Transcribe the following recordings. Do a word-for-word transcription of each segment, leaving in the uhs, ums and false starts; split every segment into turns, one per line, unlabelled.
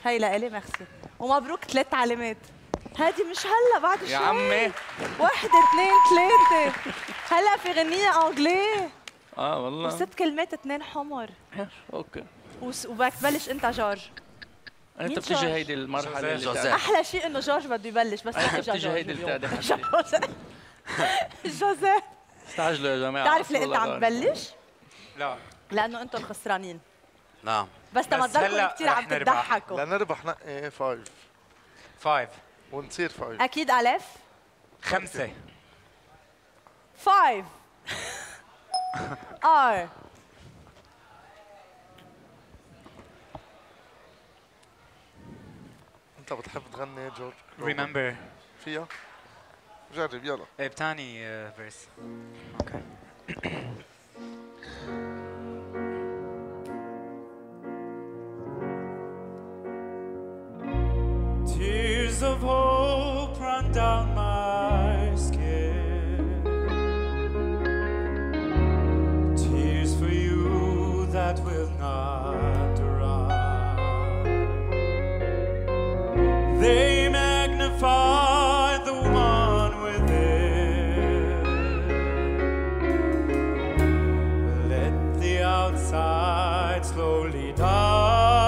هي لإلي ميرسي ومبروك ثلاث علامات. هادي مش هلا بعد شوي
يا عمي
واحدة اثنين ثلاثة هلا في غنية انجليه
اه والله
وست كلمات اثنين حمر.
اوكي
وبدك تبلش انت جورج.
انت بتيجي هيدي المرحله اللي
احلى شيء انه جورج بده يبلش بس انت
بتيجي هيدي اللي
جوزيف
استعجلوا يا جماعه.
بتعرف ليه انت عم تبلش؟
لا
لانه انتم الخسرانين.
نعم
بس لما تضلكم كثير عم تضحكوا.
لنربح نقي فايف
فايف
ونصير فايف.
اكيد الف
خمسة
فايف ار
انت بتحب تغني جورج؟
ريمبر
فيها؟ جرب يلا.
ايه بتاني فيرس. اوكي. Tears of hope run down my skin. Tears for you that will not dry. They magnify the one within. Let the outside slowly die.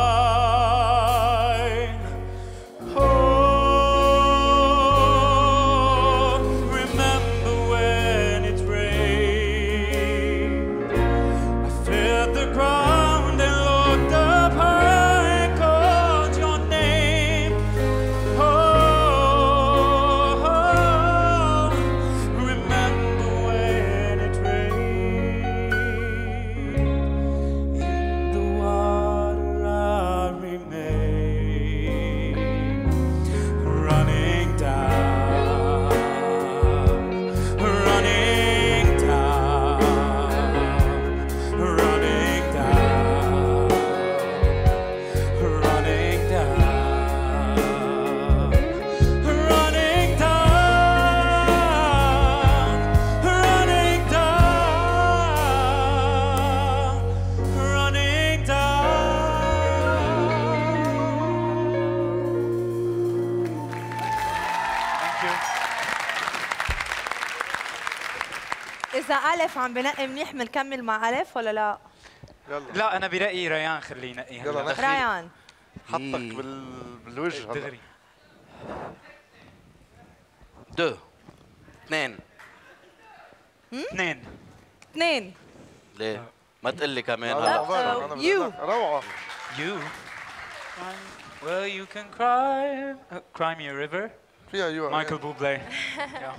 إذا ألف عم بنقي منيح بنكمل مع ألف ولا لا؟
يلا
لا أنا برأيي ريان خليه ينقي.
يلا نقي.
ريان
حطك بال... بالوجه
دغري.
دو اثنين
اثنين
اثنين
ليه؟ ما تقول لي كمان
لا
هلا.
لا
يو
روعة.
You. Well you can cry. Uh, cry me a river.
فيها يو.
Michael Bublé. Yeah.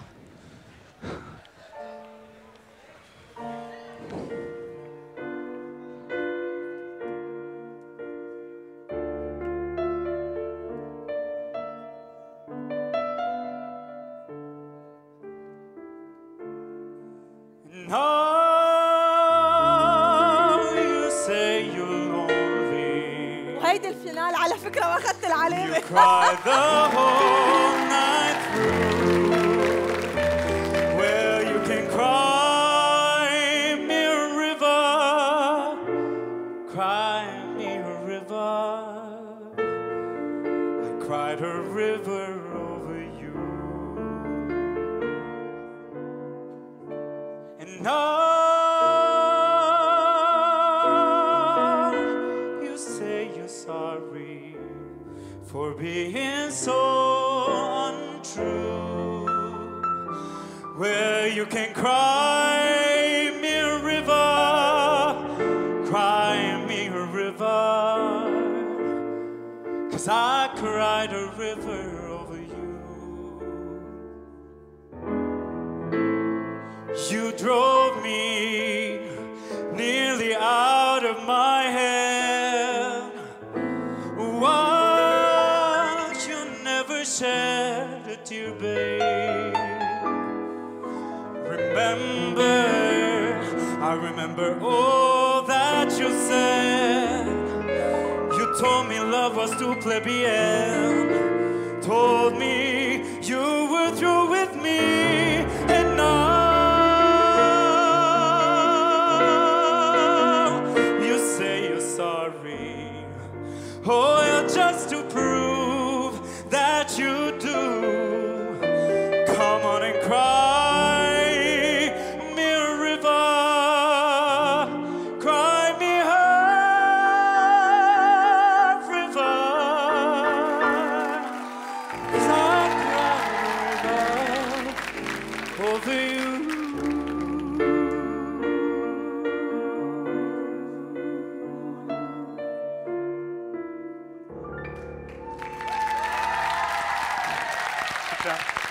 وهيدي الفينال على فكرة ما أخذت العلامة.
You cry the whole night through. Well, you can cry me a river, cry me a river. I cried a river over you, and now. For being so untrue, where you can cry me a river, cry me a river, 'cause I cried a river over you. You drove me nearly out of my head. Why shed a tear, babe. Remember, I remember all that you said. You told me love was too plebeian. Told me you were through with me, and now you say you're sorry. Oh, you're just else to prove that you do. Come on and cry me a river, cry me a river, 'cause I'm crying over you.
شكرا.